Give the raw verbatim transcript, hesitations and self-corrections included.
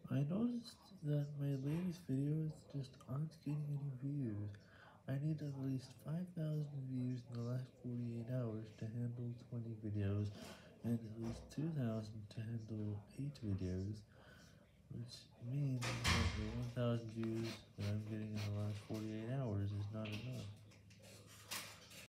I noticed that my latest videos just aren't getting any views. I need at least five thousand views in the last forty-eight hours to handle twenty videos, and at least two thousand to handle eight videos, which means that